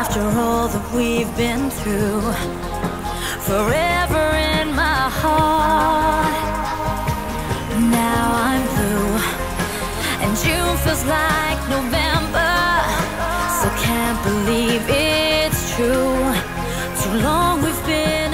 After all that we've been through, forever in my heart. Now I'm blue, and June feels like November. So can't believe it's true. Too long we've been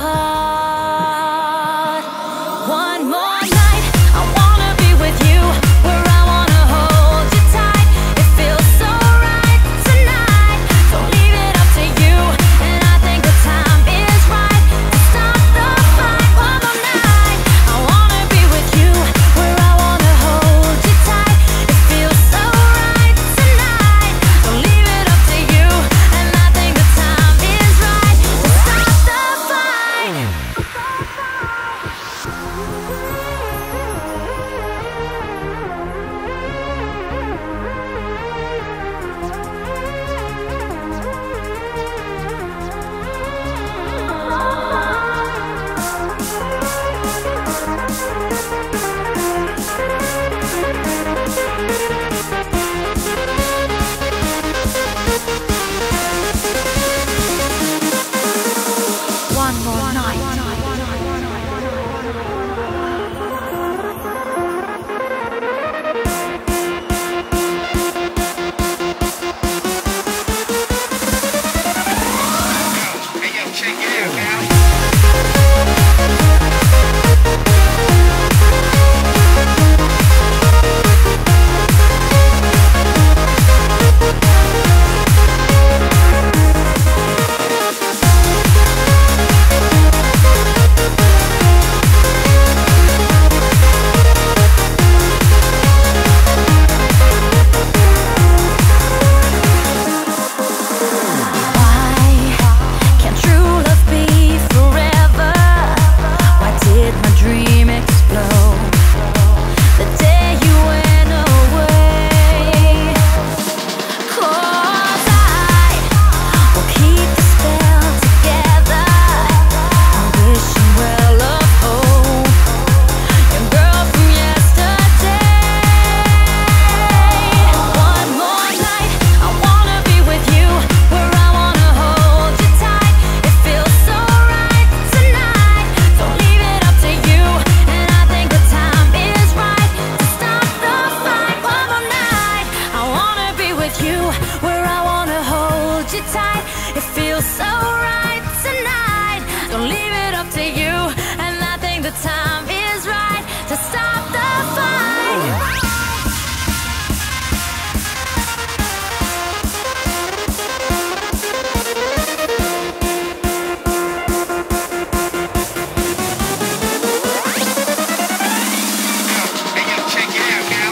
apart. One more night, I wanna be with you, where I wanna hold you tight. It feels so right tonight. Don't leave it up to you, and I think the time is right to stop the fight. One more night, I wanna be with you, where I wanna hold you tight. It feels so right tonight. Don't leave it up to you, and I think the time is right to stop the fight. One more night. Hey yo, check it out, gal. Where I wanna hold you tight. It feels so right tonight. Don't leave it up to you, and I think the time is right to stop the fight. Hey yo, check it out, gal.